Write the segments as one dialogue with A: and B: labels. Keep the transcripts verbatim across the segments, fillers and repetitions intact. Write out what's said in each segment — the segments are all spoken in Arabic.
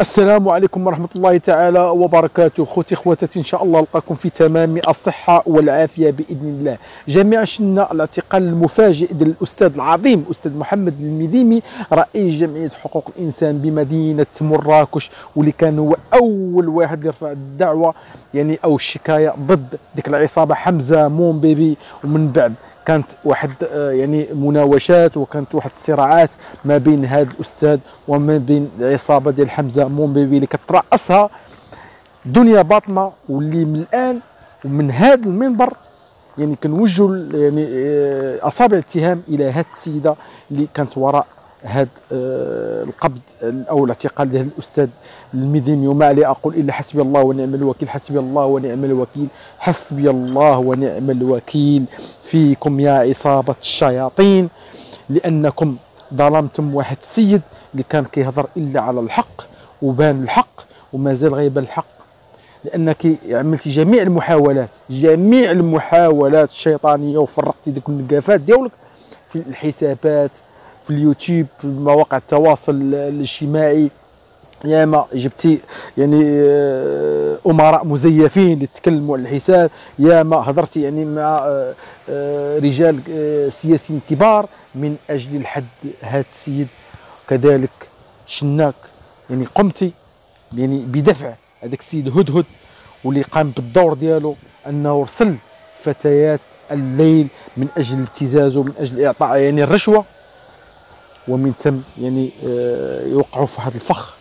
A: السلام عليكم ورحمة الله تعالى وبركاته. خوتي خواتاتي، إن شاء الله نلقاكم في تمام الصحة والعافية بإذن الله. جميعا شنا الاعتقال المفاجئ ديال الأستاذ العظيم أستاذ محمد المديمي، رئيس جمعية حقوق الإنسان بمدينة مراكش، واللي كان هو أول واحد اللي رفع الدعوة يعني أو الشكاية ضد ديك العصابة حمزة مومبيبي. ومن بعد كانت واحد يعني مناوشات وكانت واحد الصراعات ما بين هذا الاستاذ وما بين العصابه ديال حمزه مومبيبي اللي كترأسها دنيا باطمه، واللي من الان ومن هذا المنبر يعني كنوجهوا يعني اصابع الاتهام الى هذه السيده اللي كانت وراء هذا القبض او الاعتقال ديال الاستاذ المديمي. وما علي اقول الا حسبي الله ونعم الوكيل، حسبي الله ونعم الوكيل، حسبي الله ونعم الوكيل فيكم يا عصابه الشياطين، لانكم ظلمتم واحد السيد اللي كان كيهضر الا على الحق وبان الحق وما زال غيبان الحق، لانك عملتي جميع المحاولات جميع المحاولات الشيطانيه وفرقتي ديك النقافات ديالك في الحسابات في اليوتيوب في مواقع التواصل الاجتماعي. ياما جبتي يعني امراء مزيفين اللي تكلموا على الحساب، ياما هضرتي يعني مع رجال سياسيين كبار من اجل الحد هذا السيد. كذلك شناك يعني قمتي يعني بدفع هذاك السيد هدهد، واللي قام بالدور ديالو انه رسل فتيات الليل من اجل ابتزازه، من اجل اعطاء يعني الرشوه، ومن ثم يعني يوقعوا في هذا الفخ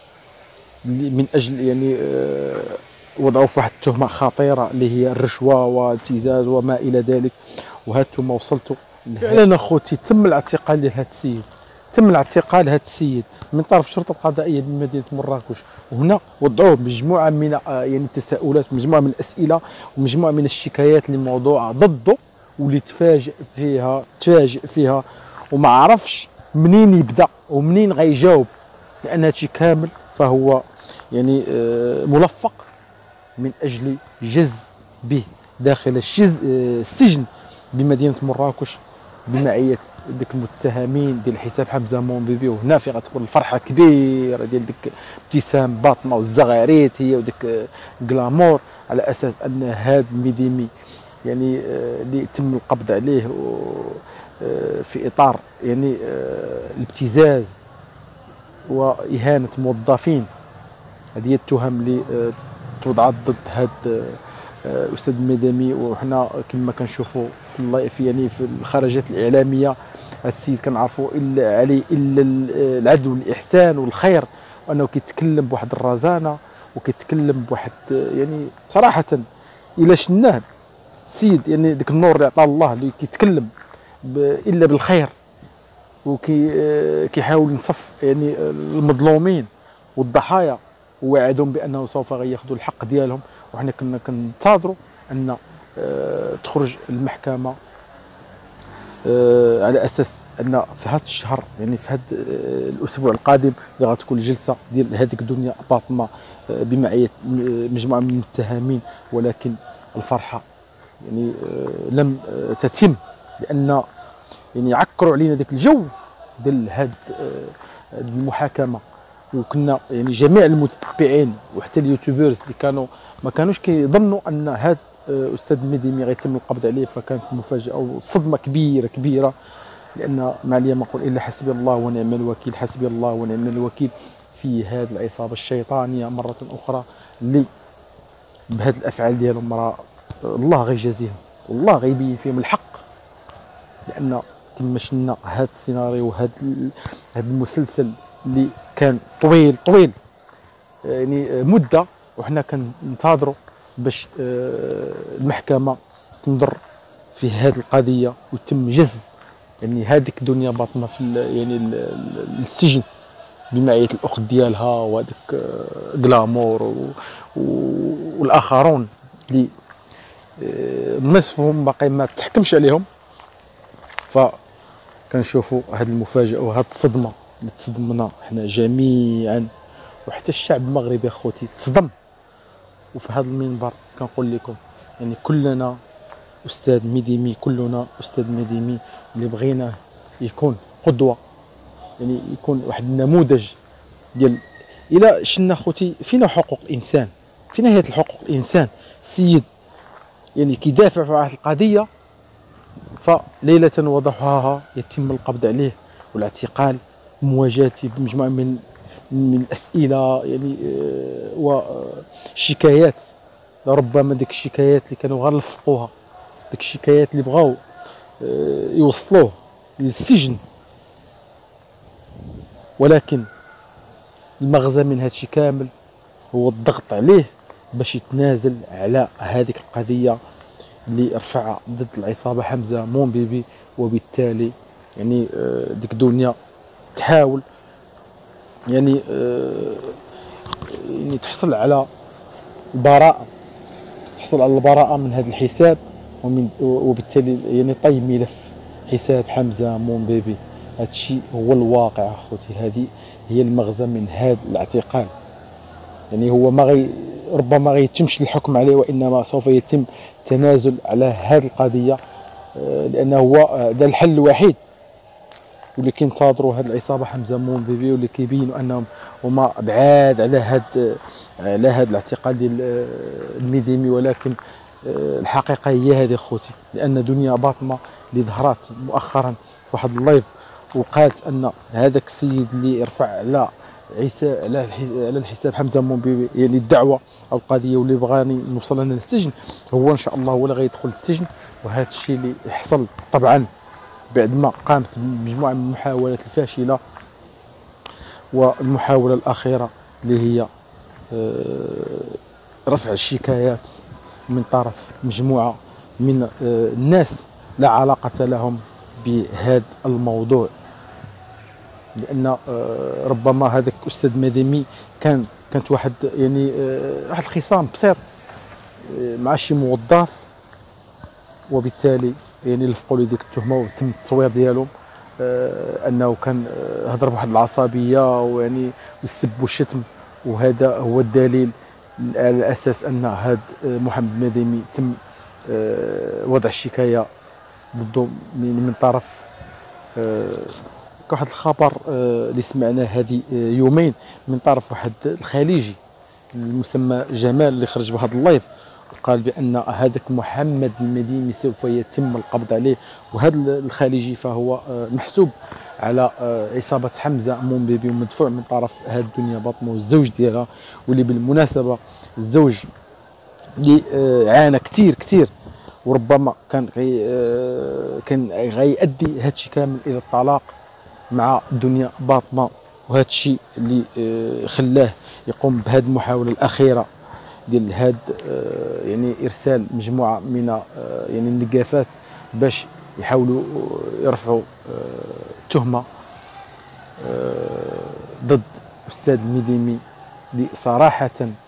A: من اجل يعني وضعوا في واحد التهمه خطيره اللي هي الرشوه والابتزاز وما الى ذلك. وهانتم وصلتوا فعلا اخوتي تم الاعتقال ديال هذا السيد، تم الاعتقال هذا السيد من طرف الشرطه القضائيه بمدينه مراكش، وهنا وضعوه بمجموعه من يعني التساؤلات ومجموعه من الاسئله ومجموعه من الشكايات اللي موضوعه ضده، واللي تفاجئ فيها تفاجئ فيها وما عرفش منين يبدا ومنين غيجاوب، لان هادشي كامل فهو يعني ملفق من اجل جز به داخل الشز السجن بمدينه مراكش بمعيه ديك المتهمين ديال حساب حمزه مومبيبي. وهنا في غتكون الفرحه كبيره ديال ديك ابتسام باطمه والزغاريت هي وديك كلامور، على اساس ان هذا المديمي يعني اللي تم القبض عليه في اطار يعني الابتزاز واهانه موظفين. هذه هي التهم اللي توضعت ضد هذا الاستاذ المديمي. وحنا كما كنشوفوا في في يعني في الخرجات الاعلاميه هذا السيد كنعرفوا الا عليه الا العدل والاحسان والخير، وانه كيتكلم بواحد الرزانه وكيتكلم بواحد يعني صراحه الا شناه السيد يعني ديك النور اللي عطاه الله اللي كيتكلم الا بالخير وكي كيحاول ينصف يعني المظلومين والضحايا، ووعدهم بانه سوف ياخذوا الحق ديالهم. وحنا كنا كننتظروا ان تخرج المحكمه على اساس ان في هذا الشهر يعني في هذا الاسبوع القادم اللي غتكون الجلسه ديال هذيك دنيا باطمه بمعيه مجموعه من المتهمين. ولكن الفرحه يعني لم تتم، لان يعني عكروا علينا ذاك الجو ديال هاد المحاكمه. وكنا يعني جميع المتتبعين وحتى اليوتيوبرز اللي كانوا ما كانوش كيظنوا ان هذا استاذ المديمي غيتم القبض عليه، فكانت مفاجاه وصدمه كبيره كبيره. لان ما علي ما نقول الا حسبي الله ونعم الوكيل، حسبي الله ونعم الوكيل في هذه العصابه الشيطانيه مره اخرى اللي بهذه الافعال ديالهم راه الله غيجازيهم والله غيبين فيهم الحق. لان كما شفنا هذا السيناريو وهذا هذا المسلسل اللي كان طويل طويل يعني مده، وحنا كننتظروا باش المحكمه تنظر في هذه القضيه وتم جز يعني هذيك دنيا باطمه في يعني السجن بمعيه الاخت ديالها وهذاك كلامور والاخرون اللي نصفهم باقي ما تحكمش عليهم. فكنشوفوا هذه المفاجاه وهذه الصدمه اللي تصدمنا احنا جميعا، وحتى الشعب المغربي اخوتي تصدم. وفي هذا المنبر كنقول لكم يعني كلنا استاذ مديمي، كلنا استاذ مديمي اللي بغيناه يكون قدوه، يعني يكون واحد النموذج ديال الى شنا خوتي فينا حقوق الانسان، فينا هي الحقوق الانسان. السيد يعني كيدافع في واحد القضيه، فليله وضحاها يتم القبض عليه والاعتقال، مواجهته بمجموعه من من الاسئله يعني والشكايات. ربما ديك الشكايات اللي كانوا غير لفقوها، ديك الشكايات اللي بغاو يوصلوه للسجن، ولكن المغزى من هادشي كامل هو الضغط عليه باش يتنازل على هذيك القضيه اللي رفعها ضد العصابه حمزه مومبيبي. وبالتالي يعني ديك الدنيا تحاول يعني يعني تحصل على البراءه، تحصل على البراءه من هذا الحساب، ومن وبالتالي يعني طي ملف حساب حمزه مومبيبي. هذا الشيء هو الواقع اخوتي، هذه هي المغزى من هذا الاعتقال. يعني هو ما غي ربما ما غيتمش الحكم عليه، وانما سوف يتم التنازل على هذه القضيه، لانه هو ده الحل الوحيد واللي كينتظروا هذه العصابه حمزه مومبيبي، واللي كيبينوا انهم هما بعاد على هذا على هذا الاعتقال ديال الميديمي. ولكن الحقيقه هي هذه خوتي، لان دنيا باطمه اللي ظهرت مؤخرا في واحد اللايف وقالت ان هذاك السيد اللي رفع على عيسى على على الحساب حمزه مومبيبي يعني الدعوه او القضيه واللي بغاني نوصل لنا للسجن، هو ان شاء الله هو اللي غيدخل السجن. وهذا الشيء اللي حصل طبعا بعد ما قامت مجموعه من المحاولات الفاشله، والمحاوله الاخيره اللي هي رفع الشكايات من طرف مجموعه من الناس لا علاقه لهم بهذا الموضوع. لان ربما هذاك الاستاذ مديمي كان كانت واحد يعني واحد الخصام بسيط مع شي موظف، وبالتالي يعني لفقوا لي ديك التهمه وتم التصوير ديالهم انه كان هضر بواحد العصبيه ويعني والسب والشتم. وهذا هو الدليل على اساس ان هذا محمد مديمي تم وضع الشكايه ضده من طرف واحد الخبر اللي سمعناه هذه يومين من طرف واحد الخليجي المسمى جمال اللي خرج بهذا اللايف، وقال بان هذاك محمد المديمي سوف يتم القبض عليه. وهذا الخليجي فهو محسوب على عصابه حمزه مومبيبي ومدفوع من طرف هذه الدنيا باطمه والزوج ديالها، واللي بالمناسبه الزوج اللي عانى كثير كثير، وربما كان غي كان غيؤدي هذا الشيء كامل الى الطلاق مع الدنيا باطمه. وهذا الشيء اللي خلاه يقوم بهذه المحاوله الاخيره ديال هاد يعني ارسال مجموعه من يعني النقافات باش يحاولوا يرفعوا تهمه ضد الاستاذ المديمي، اللي صراحه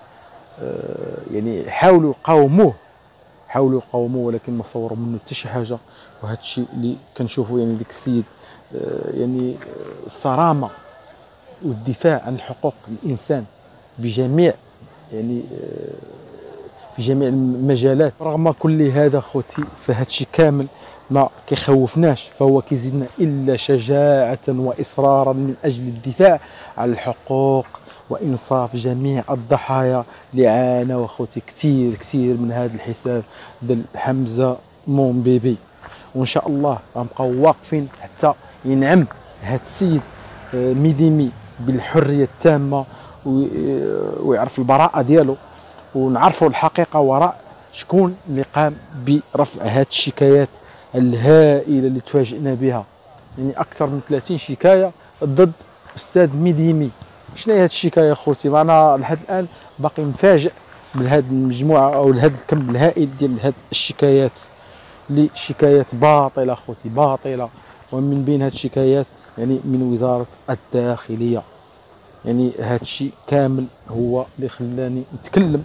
A: يعني حاولوا يقاوموه حاولوا يقاوموه ولكن ما صوروا منه حتى شي حاجه. وهذا الشيء اللي كنشوفوا يعني ديك السيد يعني الصرامه والدفاع عن حقوق الانسان بجميع يعني في جميع المجالات. رغم كل هذا خوتي فهاد الشيء كامل ما كيخوفناش، فهو كيزيدنا الا شجاعه واصرارا من اجل الدفاع عن الحقوق وانصاف جميع الضحايا اللي عانوا خوتي كثير كثير من هذا الحساب ديال حمزه مومبيبي. وان شاء الله غنبقاو واقفين حتى ينعم هذا السيد ميديمي بالحريه التامه ويعرف البراءه ديالو، ونعرفوا الحقيقه وراء شكون اللي قام برفع هذه الشكايات الهائله اللي تفاجئنا بها. يعني اكثر من ثلاثين شكايه ضد استاذ ميديمي. شنو هي هذه الشكايه خوتي؟ انا لحد الان باقي مفاجئ بهذه المجموعه او هذا الكم الهائل ديال هذه الشكايات، اللي شكايات باطله خوتي باطله. ومن بين هذه الشكايات يعني من وزاره الداخليه. يعني هذا الشيء كامل هو اللي خلاني نتكلم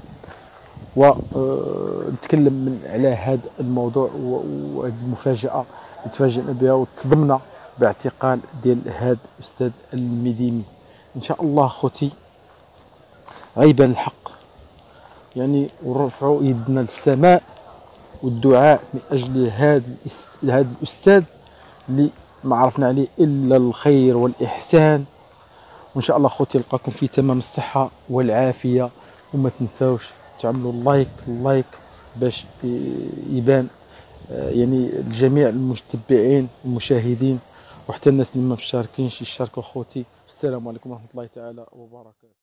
A: ونتكلم من على هذا الموضوع وهذه المفاجاه اللي تفاجئنا بها وتصدمنا باعتقال ديال هذا الاستاذ المديمي. ان شاء الله خوتي غيبان الحق يعني، ونرفعوا يدنا للسماء والدعاء من اجل هذا هذا الاستاذ اللي ما عرفنا عليه الا الخير والاحسان، وان شاء الله خوتي نلقاكم في تمام الصحه والعافيه. وما تنساوش تعملوا لايك لايك باش يبان يعني الجميع المتبعين والمشاهدين، وحتى الناس اللي ما مشاركينش يشاركوا خوتي. والسلام عليكم ورحمه الله تعالى وبركاته.